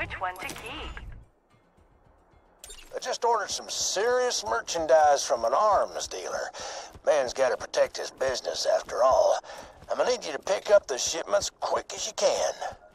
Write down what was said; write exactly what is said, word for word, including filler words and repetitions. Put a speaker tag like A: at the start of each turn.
A: which one to keep.
B: I just ordered some serious merchandise from an arms dealer. Man's got to protect his business after all. I'm gonna need you to pick up the shipments quick as you can.